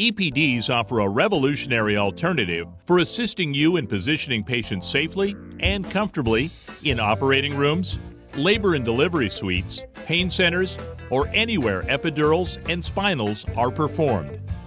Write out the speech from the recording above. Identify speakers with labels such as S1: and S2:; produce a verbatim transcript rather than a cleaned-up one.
S1: E P Ds offer a revolutionary alternative for assisting you in positioning patients safely and comfortably in operating rooms, labor and delivery suites, pain centers, or anywhere epidurals and spinals are performed.